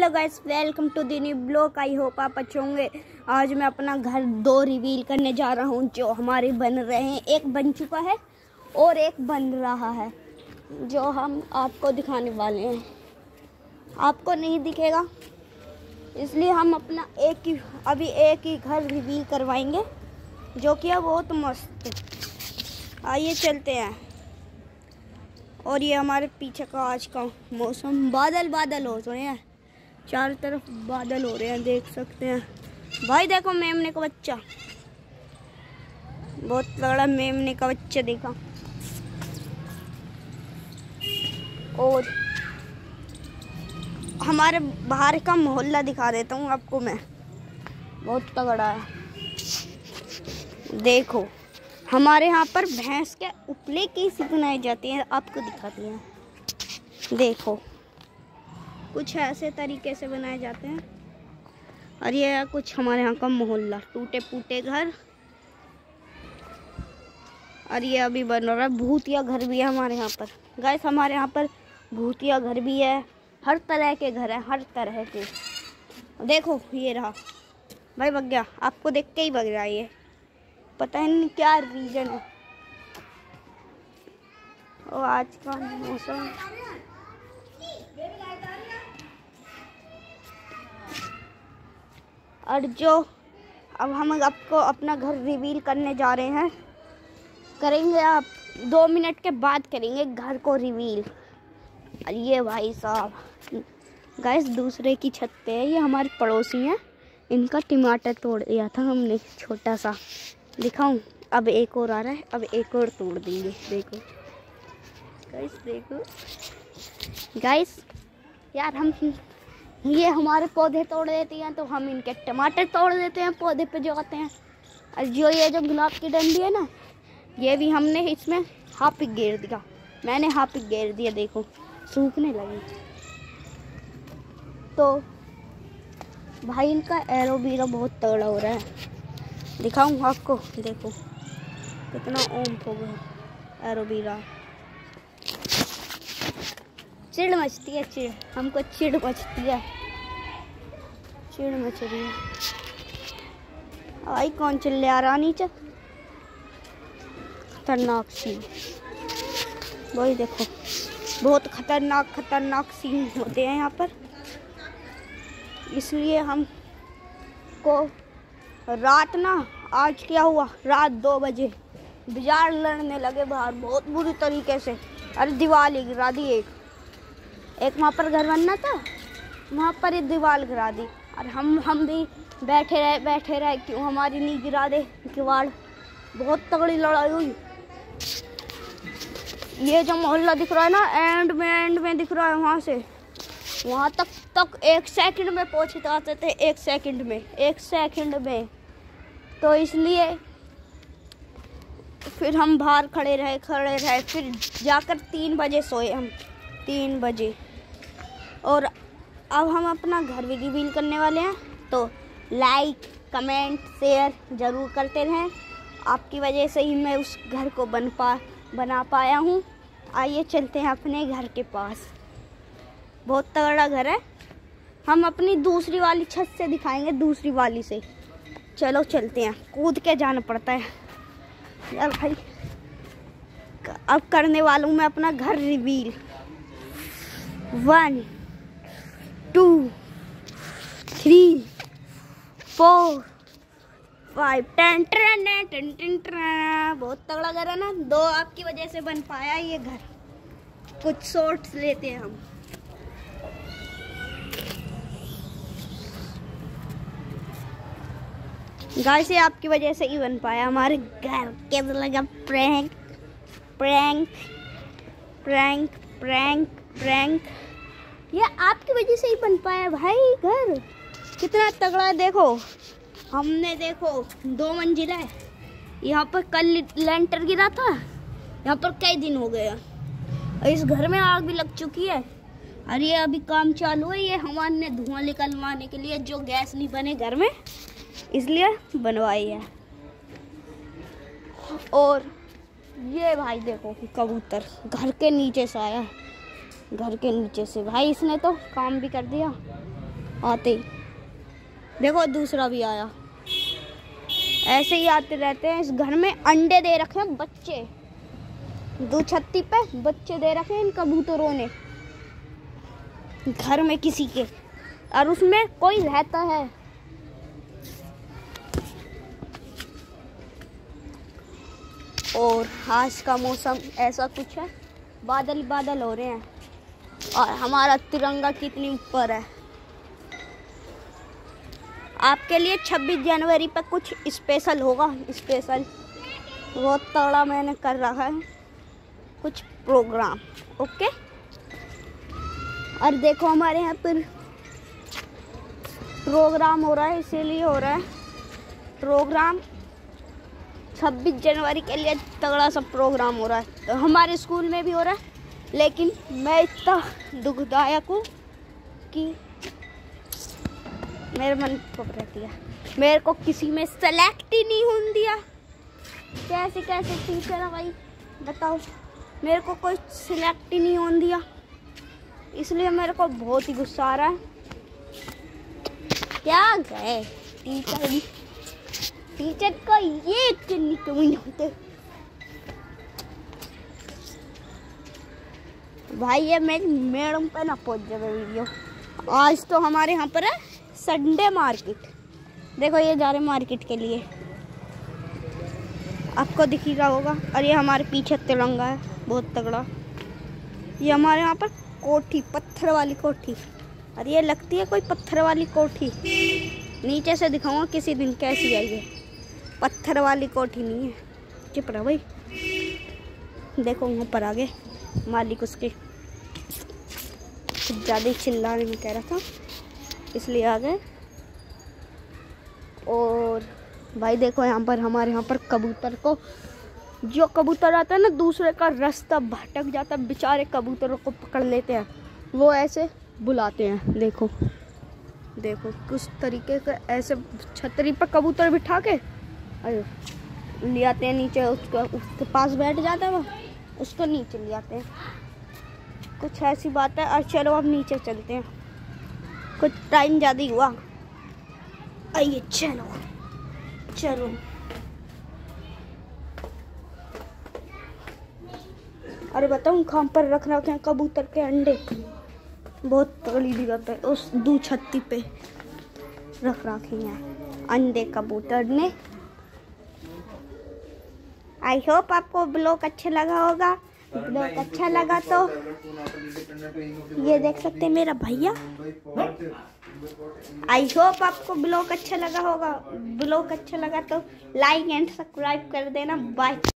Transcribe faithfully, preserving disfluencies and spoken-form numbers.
Hello guys, welcome to the new blog. I hope आप अच्छे होंगे। आज मैं अपना घर दो रिवील करने जा रहा हूँ जो हमारे बन रहे हैं। एक बन चुका है और एक बन रहा है जो हम आपको दिखाने वाले हैं। आपको नहीं दिखेगा इसलिए हम अपना एक ही अभी एक ही घर रिवील करवाएंगे जो कि है बहुत मस्त। आइए चलते हैं। और ये हमारे पीछे का आज का मौसम, बादल बादल हो रहे हैं, चारों तरफ बादल हो रहे हैं, देख सकते हैं। भाई देखो मेमने का बच्चा, बहुत तगड़ा मेमने का बच्चा देखा। और हमारे बाहर का मोहल्ला दिखा देता हूँ आपको मैं, बहुत तगड़ा है। देखो हमारे यहाँ पर भैंस के उपले कैसे बनाए जाते हैं आपको दिखाती हैं। देखो कुछ ऐसे तरीके से बनाए जाते हैं। और ये कुछ हमारे यहाँ का मोहल्ला, टूटे फूटे घर। और ये अभी बन रहा है। भूतिया घर भी है हमारे यहाँ पर गाइस, हमारे यहाँ पर भूतिया घर भी है। हर तरह के घर हैं, हर तरह के। देखो ये रहा भाई, बग गया, आपको देख के ही बग रहा है। ये पता ही नहीं क्या रीजन है। और आज का मौसम और जो अब हम आपको अपना घर रिवील करने जा रहे हैं, करेंगे आप दो मिनट के बाद करेंगे घर को रिवील। और ये भाई साहब गाइस दूसरे की छत पे है, ये हमारे पड़ोसी हैं। इनका टमाटर तोड़ दिया था हमने, छोटा सा दिखाऊं। अब एक और आ रहा है, अब एक और तोड़ देंगे। देखो गाइस, देखो गाइस, यार हम ये हमारे पौधे तोड़ देती हैं तो हम इनके टमाटर तोड़ देते हैं पौधे पे जो आते हैं। और जो ये जो गुलाब की डंडी है ना, ये भी हमने इसमें हापिक घेर दिया। मैंने हापिक घेर दिया, देखो सूखने लगी। तो भाई इनका एलोवेरा बहुत तगड़ा हो रहा है, दिखाऊं आपको। देखो कितना ओम हो गया एलोवेरा। चिड़ मचती है, चिड़ हमको चिड़ मचती है, चिड़ मच रही है। आई कौन चिल्ले आ रहा नीचे, खतरनाक सीन। वही देखो बहुत खतरनाक खतरनाक सीन होते हैं यहाँ पर। इसलिए हम को रात ना, आज क्या हुआ, रात दो बजे बाजार लड़ने लगे बाहर बहुत बुरी तरीके से। अरे दीवार ही गिरा दी। एक एक वहाँ पर घर बनना था, वहाँ पर ही दीवार गिरा दी। और हम हम भी बैठे रहे बैठे रहे क्यों हमारी नहीं गिरा दे दीवार। बहुत तगड़ी लड़ाई हुई। ये जो मोहल्ला दिख रहा है ना, एंड में एंड में दिख रहा है, वहाँ से वहाँ तक तक एक सेकंड में पहुँच जाते थे। एक सेकंड में एक सेकंड में तो इसलिए फिर हम बाहर खड़े रहे खड़े रहे फिर जाकर तीन बजे सोए हम, तीन बजे। और अब हम अपना घर भी रिवील करने वाले हैं, तो लाइक कमेंट शेयर ज़रूर करते रहें। आपकी वजह से ही मैं उस घर को बन पा बना पाया हूँ। आइए चलते हैं अपने घर के पास, बहुत तगड़ा घर है। हम अपनी दूसरी वाली छत से दिखाएंगे, दूसरी वाली से। चलो चलते हैं, कूद के जाना पड़ता है यार भाई। अब करने वाला हूँ मैं अपना घर reveal. One two three four five ten ten ten ten ten. बहुत तगड़ा घर है ना, दो आपकी वजह से बन पाया ये घर। कुछ शॉट्स लेते हैं हम। गाइस ये आपकी वजह से ही बन पाया हमारे घर। कैसा लगा prank prank prank prank prank? ये आपकी वजह से ही बन पाया भाई घर। कितना तगड़ा है। देखो हमने, देखो दो मंजिला है। यहाँ पर कल लेंटर गिरा था, यहाँ पर कई दिन हो गए। इस घर में आग भी लग चुकी है। और ये अभी काम चालू है। ये हमारे धुआं निकलवाने के लिए, जो गैस नहीं बने घर में, इसलिए बनवाई है। और ये भाई देखो कबूतर घर के नीचे से आया, घर के नीचे से। भाई इसने तो काम भी कर दिया। आते ही देखो दूसरा भी आया। ऐसे ही आते रहते हैं। इस घर में अंडे दे रखे हैं बच्चे, दो छत्ती पे बच्चे दे रखे हैं इन कबूतरों ने घर में किसी के, और उसमें कोई रहता है। और आज का मौसम ऐसा कुछ है, बादल बादल हो रहे हैं और हमारा तिरंगा कितनी ऊपर है। आपके लिए छब्बीस जनवरी पर कुछ स्पेशल होगा, स्पेशल बहुत तगड़ा मैंने कर रहा है कुछ प्रोग्राम। ओके, और देखो हमारे यहाँ पर प्रोग्राम हो रहा है, इसीलिए हो रहा है प्रोग्राम। छब्बीस जनवरी के लिए तगड़ा सा प्रोग्राम हो रहा है, तो हमारे स्कूल में भी हो रहा है। लेकिन मैं इतना दुखदायक हूँ कि मेरे मन को रहती है, मेरे को किसी में सेलेक्ट ही नहीं होने दिया। कैसे कैसे टीचर है भाई बताओ, मेरे को कोई सिलेक्ट ही नहीं होने दिया, इसलिए मेरे को बहुत ही गुस्सा आ रहा है। क्या गए टीचर भी, टीचर का ये कितनी कमी होते भाई। ये मेरी मैडम पे ना पहुंच जाए वीडियो। आज तो हमारे यहाँ पर है संडे मार्केट। देखो ये जा रहे मार्केट के लिए, आपको दिख ही रहा होगा। और ये हमारे पीछे तिरंगा है बहुत तगड़ा। ये हमारे यहाँ पर कोठी, पत्थर वाली कोठी, और ये लगती है कोई पत्थर वाली कोठी। नीचे से दिखाऊंगा किसी दिन कैसी है। ये पत्थर वाली कोठी नहीं है, चुप रहा भाई। देखो वहाँ पर आगे मालिक उसके कुछ ज़्यादा ही चिल्लाने में कह रहा था, इसलिए आ गए। और भाई देखो यहाँ पर, हमारे यहाँ पर कबूतर को, जो कबूतर आता है ना दूसरे का रास्ता भटक जाता है, बेचारे कबूतरों को पकड़ लेते हैं, वो ऐसे बुलाते हैं। देखो देखो किस तरीके का, ऐसे छतरी पर कबूतर बिठा के ले आते हैं नीचे, उसको उसके पास बैठ जाता है वो, उसको नीचे ले आते हैं। कुछ ऐसी बात है। और चलो अब नीचे चलते हैं, कुछ टाइम ज़्यादा ही हुआ। आइए चलो चलो। अरे बताऊँ कहाँ पर रख रखे हैं कबूतर के अंडे, बहुत तगड़ी जगह पे, उस दो छत्ती पे रख रखे हैं अंडे कबूतर ने। आई होप आपको ब्लॉग अच्छा लगा होगा। ब्लॉग अच्छा लगा तो ये देख सकते हैं मेरा भैया। आई होप आपको ब्लॉग अच्छा लगा होगा। ब्लॉग अच्छा लगा तो लाइक एंड सब्सक्राइब कर देना। बाय।